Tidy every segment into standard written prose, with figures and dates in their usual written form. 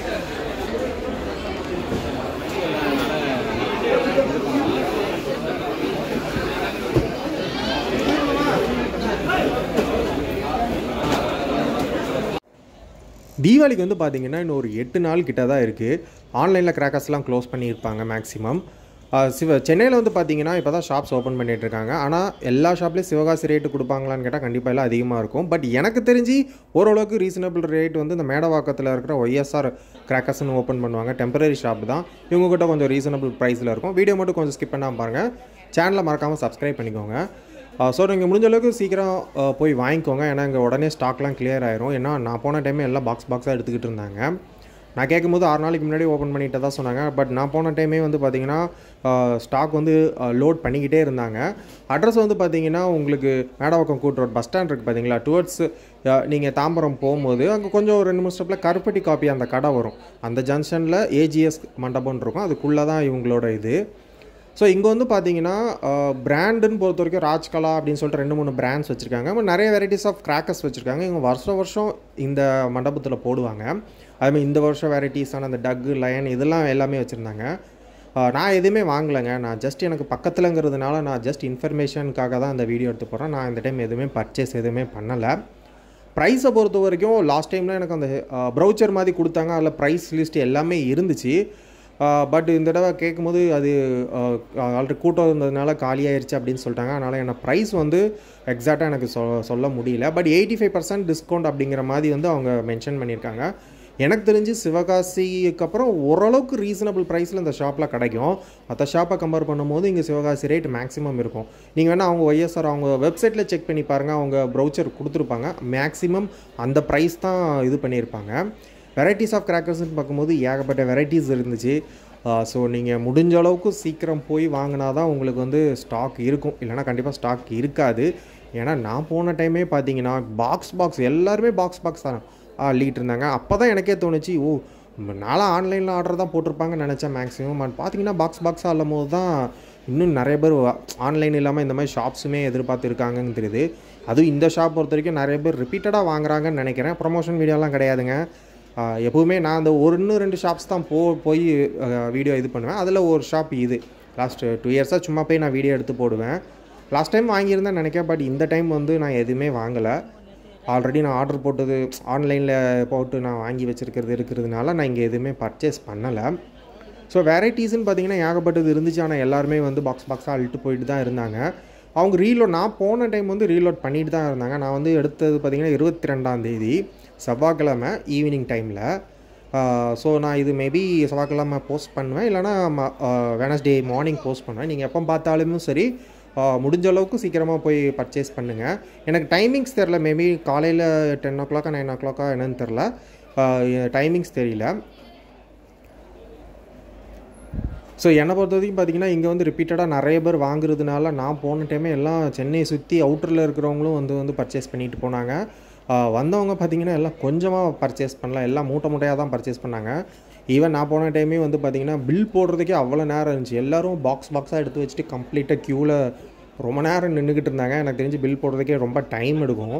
தீபாவளிக்கு வந்து பார்த்தீங்கன்னா இன்னும் ஒரு 8 நாள் கிட்ட தான் இருக்குது. ஆன்லைனில் கிராக்கர்ஸ்லாம் க்ளோஸ் பண்ணியிருப்பாங்க மேக்ஸிமம். சென்னையில் வந்து பார்த்தீங்கன்னா இப்போ தான் ஷாப்ஸ் ஓப்பன் பண்ணிகிட்டு இருக்காங்க. ஆனால் எல்லா ஷாப்லேயும் சிவகாசி ரேட்டு கொடுப்பாங்களான்னு கேட்டால் கண்டிப்பாக எல்லாம் அதிகமாக இருக்கும். பட் எனக்கு தெரிஞ்சு ஓரளவுக்கு ரீசனபிள் ரேட் வந்து இந்த மேடவாக்கத்தில் இருக்கிற ஒய்எஸ்ஆர் கிராக்கர்ஸ்னு ஓப்பன் பண்ணுவாங்க. டெம்பரரி ஷாப் தான், இவங்ககிட்ட கொஞ்சம் ரீசனபிள் ப்ரைஸில் இருக்கும். வீடியோ மட்டும் கொஞ்சம் ஸ்கிப் பண்ணாமல் பாருங்கள். சேனலை மறக்காமல் சப்ஸ்கிரைப் பண்ணிக்கோங்க. ஸோ நீங்கள் முடிஞ்ச அளவுக்கு சீக்கிரம் போய் வாங்கிக்கோங்க. ஏன்னா இங்கே உடனே ஸ்டாக்லாம் கிளியர் ஆயிரும். ஏன்னா நான் போன டைமே எல்லாம் பாக்ஸாக எடுத்துக்கிட்டு இருந்தாங்க. நான் கேட்கும்போது 6 நாளைக்கு முன்னாடி ஓப்பன் பண்ணிட்டு தான் சொன்னாங்க. பட் நான் போன டைமே வந்து பார்த்திங்கன்னா ஸ்டாக் வந்து லோட் பண்ணிக்கிட்டே இருந்தாங்க. அட்ரஸ் வந்து பார்த்திங்கன்னா உங்களுக்கு மேடவாக்கம் கூட் ரோட் பஸ் ஸ்டாண்ட் இருக்குது பார்த்தீங்களா, டுவர்ட்ஸ் நீங்கள் தாம்பரம் போகும்போது அங்கே கொஞ்சம் ஒரு 2 3 ஸ்டெப்பில் கருப்பட்டி காப்பி அந்த கடை வரும். அந்த ஜங்ஷனில் ஏஜிஎஸ் மண்டபம்னு இருக்கும். அதுக்குள்ளே தான் இவங்களோட இது. ஸோ இங்கே வந்து பார்த்தீங்கன்னா பிராண்டுன்னு பொறுத்த வரைக்கும் ராஜ்கலா அப்படின்னு சொல்லிட்டு 2 3 பிராண்ட்ஸ் வச்சுருக்காங்க. நிறைய வெரைட்டிஸ் ஆஃப் கிராக்கர்ஸ் வச்சுருக்காங்க. இவங்க வருஷம் இந்த மண்டபத்தில் போடுவாங்க. அதுமாதிரி இந்த வருஷம் வெரைட்டிஸான அந்த டக்கு, லயன் இதெல்லாம் எல்லாமே வச்சுருந்தாங்க. நான் எதுவுமே வாங்கலைங்க. நான் ஜஸ்ட் எனக்கு பக்கத்துலங்கிறதுனால நான் ஜஸ்ட் இன்ஃபர்மேஷனுக்காக தான் இந்த வீடியோ எடுத்து போகிறேன். நான் இந்த டைம் எதுவுமே பர்ச்சேஸ் எதுவுமே பண்ணலை. ப்ரைஸை பொறுத்த வரைக்கும் லாஸ்ட் டைமில் எனக்கு அந்த ப்ரௌச்சர் மாதிரி கொடுத்தாங்க. அதில் ப்ரைஸ் லிஸ்ட் எல்லாமே இருந்துச்சு. பட் இந்த தடவை கேட்கும்போது அது ஆல்ரெடி கூட்டம் இருந்ததுனால காலியாயிருச்சு அப்படின்னு சொல்லிட்டாங்க. அதனால் என்ன ப்ரைஸ் வந்து எக்ஸாக்டாக எனக்கு சொல்ல முடியல. பட் 85% டிஸ்கவுண்ட் அப்படிங்கிற மாதிரி வந்து அவங்க மென்ஷன் பண்ணியிருக்காங்க. எனக்கு தெரிஞ்சு சிவகாசிக்கு அப்புறம் ஓரளவுக்கு ரீசனபிள் ப்ரைஸில் இந்த ஷாப்பில் கிடைக்கும். மற்ற ஷாப்பை கம்பேர் பண்ணும்போது இங்கே சிவகாசி ரேட் மேக்ஸிமம் இருக்கும். நீங்கள் வேணால் அவங்க ஒய்எஸ்ஆர் அவங்க வெப்சைட்டில் செக் பண்ணி பாருங்கள். அவங்க ப்ரௌச்சர் கொடுத்துருப்பாங்க. மேக்ஸிமம் அந்த ப்ரைஸ் தான் இது பண்ணியிருப்பாங்க. வெரைட்டிஸ் ஆஃப் கிராக்கர்ஸ்ன்னு பார்க்கும்போது ஏகப்பட்ட வெரைட்டிஸ் இருந்துச்சு. ஸோ நீங்கள் முடிஞ்ச அளவுக்கு சீக்கிரம் போய் வாங்கினா தான் உங்களுக்கு வந்து ஸ்டாக் இருக்கும். இல்லைனா கண்டிப்பாக ஸ்டாக் இருக்காது. ஏன்னா நான் போன டைமே பார்த்தீங்கன்னா பாக்ஸ் எல்லாருமே பாக்ஸ் தான் அள்ளிகிட்டு இருந்தாங்க. அப்போ தான் எனக்கே தோணுச்சு, நானும் ஆன்லைனில் ஆர்டர் தான் போட்டிருப்பாங்கன்னு நினச்சேன் மேக்ஸிமம். பார்த்தீங்கன்னா பாக்ஸாக அள்ளும் போது தான் இன்னும் நிறைய பேர் ஆன்லைன் இல்லாமல் இந்த மாதிரி ஷாப்ஸுமே எதிர்பார்த்து இருக்காங்கன்னு தெரியுது. அதுவும் இந்த ஷாப் பொறுத்த வரைக்கும் நிறைய பேர் ரிப்பீட்டடாக வாங்குறாங்கன்னு நினைக்கிறேன். ப்ரொமோஷன் வீடியோலாம் கிடையாதுங்க. எப்போவுமே நான் அந்த 1-2 ஷாப்ஸ் தான் போய் வீடியோ இது பண்ணுவேன். அதில் ஒரு ஷாப் இது. லாஸ்ட் 2 இயர்ஸாக சும்மா போய் நான் வீடியோ எடுத்து போடுவேன். லாஸ்ட் டைம் வாங்கியிருந்தேன் நினைக்கிறேன். பட் இந்த டைம் வந்து நான் எதுவுமே வாங்கலை. ஆல்ரெடி நான் ஆர்டர் போட்டது ஆன்லைனில் போட்டு நான் வாங்கி இருக்கிறதுனால நான் இங்கே எதுவுமே பர்ச்சேஸ் பண்ணலை. ஸோ வெரைட்டிஸ்ன்னு பார்த்தீங்கன்னா ஏகப்பட்டது இருந்துச்சு. ஆனால் எல்லாருமே வந்து பாக்ஸாக அழுட்டு போயிட்டு தான் இருந்தாங்க. அவங்க ரீலோட் நான் போன டைம் வந்து ரீலோட் பண்ணிட்டு தான் இருந்தாங்க. நான் வந்து எடுத்தது பார்த்திங்கன்னா 22ஆம் தேதி செவ்வாய்க்கிழமை ஈவினிங் டைமில். ஸோ நான் இது மேபி செவ்வாய்க்கிழமை போஸ்ட் பண்ணுவேன், இல்லைனா வெனஸ்டே மார்னிங் போஸ்ட் பண்ணுவேன். நீங்கள் எப்போ பார்த்தாலுமே சரி முடிஞ்ச அளவுக்கு சீக்கிரமாக போய் பர்ச்சேஸ் பண்ணுங்கள். எனக்கு டைமிங்ஸ் தெரில. மேபி காலையில் 10 o'clock 9 o'clock என்னன்னு தெரில. டைமிங்ஸ் தெரியல. ஸோ என்னை பொறுத்த வரைக்கும் பார்த்திங்கன்னா இங்கே வந்து ரிப்பீட்டடாக நிறைய பேர் வாங்குறதுனால நான் போன டைமே எல்லாம் சென்னையை சுற்றி அவுட்டரில் இருக்கிறவங்களும் வந்து பர்ச்சேஸ் பண்ணிட்டு போனாங்க. வந்தவங்க பார்த்திங்கன்னா எல்லாம் கொஞ்சமாக பர்ச்சேஸ் பண்ணலாம். எல்லாம் மூட்டையாக தான் பர்ச்சேஸ் பண்ணாங்க. ஈவன் நான் போன டைமே வந்து பார்த்திங்கன்னா பில் போடுறதுக்கே அவ்வளோ நேரம் இருந்துச்சு. எல்லோரும் பாக்ஸாக எடுத்து வச்சுட்டு கம்ப்ளீட்டாக க்யூவில் ரொம்ப நேரம் நின்றுக்கிட்டு இருந்தாங்க. எனக்கு தெரிஞ்சு பில் போடுறதுக்கே ரொம்ப டைம் எடுக்கும்.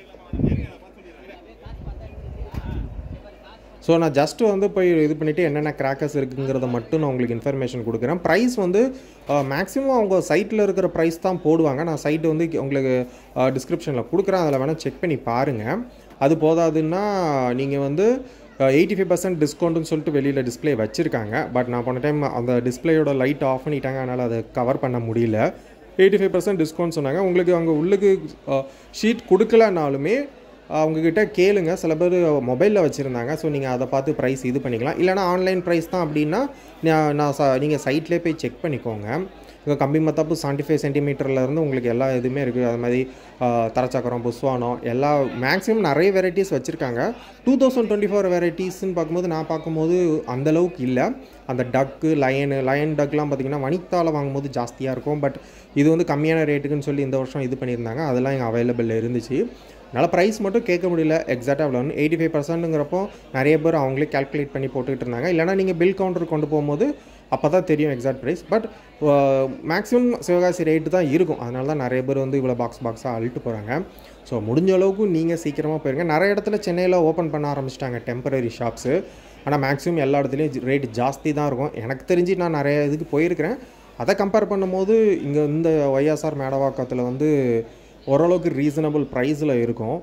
ஸோ நான் ஜஸ்ட்டு வந்து போய் இது பண்ணிவிட்டு என்னென்ன கிராக்கர்ஸ் இருக்குங்கிறத மட்டும் நான் உங்களுக்கு இன்ஃபர்மேஷன் கொடுக்குறேன். ப்ரைஸ் வந்து மேக்ஸிமம் அவங்க சைட்டில் இருக்கிற ப்ரைஸ் தான் போடுவாங்க. நான் சைட்டு வந்து உங்களுக்கு டிஸ்கிரிப்ஷனில் கொடுக்குறேன். அதில் வேணால் செக் பண்ணி பாருங்கள். அது போதாதுன்னா நீங்கள் வந்து 85% டிஸ்கவுண்ட்டுன்னு சொல்லிட்டு வெளியில் டிஸ்பிளே வச்சுருக்காங்க. பட் நான் போன டைம் அந்த டிஸ்பிளேயோட லைட் ஆஃப் பண்ணிட்டாங்க. அதனால் அதை கவர் பண்ண முடியல. 85% டிஸ்கவுண்ட் சொன்னாங்க. உங்களுக்கு அவங்க உள்ளுக்கு ஷீட் கொடுக்கலனாலுமே அவங்கக்கிட்ட கேளுங்க. சில பேர் மொபைலில் வச்சுருந்தாங்க. ஸோ நீங்கள் அதை பார்த்து ப்ரைஸ் இது பண்ணிக்கலாம். இல்லைனா ஆன்லைன் ப்ரைஸ் தான் அப்படின்னா நீங்கள் சைட்லேயே போய் செக் பண்ணிக்கோங்க. இங்கே கம்பி மத்தாப்பு 75 சென்டிமீட்டர்லேருந்து உங்களுக்கு எல்லா இதுவுமே இருக்குது. அது மாதிரி தரச்சக்கரம், புஸ்வானம் எல்லா மேக்ஸிமம் நிறைய வெரைட்டிஸ் வச்சுருக்காங்க. 2024 வெரைட்டிஸ்ன்னு பார்க்கும்போது அந்தளவுக்கு இல்லை. அந்த டக்கு, லயன் டக்லாம் பார்த்திங்கன்னா வனிதாவில் வாங்கும்போது ஜாஸ்தியாக இருக்கும். பட் இது வந்து கம்மியான ரேட்டுக்குன்னு சொல்லி இந்த வருஷம் இது பண்ணியிருந்தாங்க. அதெல்லாம் இங்கே அவைலபிள் இருந்துச்சு. அதனால் ப்ரைஸ் மட்டும் கேட்க முடியல எக்ஸாக்டாக எவ்வளோன்னு. 85%ங்கிறப்போ நிறைய பேர் அவங்களே கால்குலேட் பண்ணி போட்டுக்கிட்டு இருந்தாங்க. இல்லைனா நீங்கள் பில் கவுண்டர் கொண்டு போகும்போது அப்போ தான் தெரியும் exact price. But maximum Sivakasi rate தான் இருக்கும். அதனால தான் நிறைய பேர் வந்து இவ்வளோ பாக்ஸாக அழுட்டு போகிறாங்க. ஸோ முடிஞ்ச அளவுக்கு நீங்கள் சீக்கிரமாக போயிருங்க. நிறைய இடத்துல சென்னையில் ஓப்பன் பண்ண ஆரம்பிச்சிட்டாங்க டெம்பரரி ஷாப்ஸு. ஆனால் மேக்ஸிமம் எல்லா இடத்துலையும் ரேட் ஜாஸ்தி தான் இருக்கும். எனக்கு தெரிஞ்சு நான் நிறைய இதுக்கு போயிருக்கிறேன். அதை கம்பேர் பண்ணும்போது இங்கே இந்த ஒய்எஸ்ஆர் மேடவாக்கத்தில் வந்து ஓரளவுக்கு ரீசனபிள் ப்ரைஸில் இருக்கும்.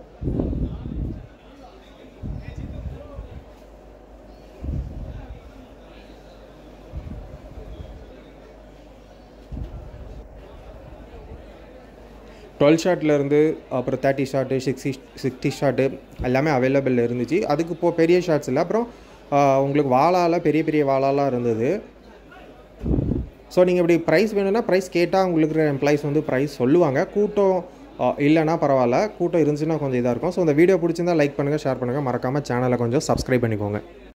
டுவெல் ஷார்ட்லேருந்து அப்புறம் 30 ஷார்ட்டு 60 ஷார்ட்டு எல்லாமே அவைலபிள் இருந்துச்சு. அதுக்கு இப்போது பெரிய ஷார்ட்ஸ் இல்லை. அப்புறம் உங்களுக்கு வாளால் பெரிய பெரிய வாளாலாம் இருந்தது. ஸோ நீங்கள் இப்படி ப்ரைஸ் வேணும்னா ப்ரைஸ் கேட்டால் உங்களுக்கு இருக்கிற எம்ப்ளாயிஸ் வந்து ப்ரைஸ் சொல்லுவாங்க. கூட்டம் இல்லைனா பரவாயில்ல, கூட்டம் இருந்துச்சுன்னா கொஞ்சம் இதாக இருக்கும். ஸோ இந்த வீடியோ பிடிச்சிருந்தால் லைக் பண்ணுங்கள், ஷேர் பண்ணுங்கள், மறக்காமல் சேனலை கொஞ்சம் சப்ஸ்கிரைப் பண்ணிக்கோங்க.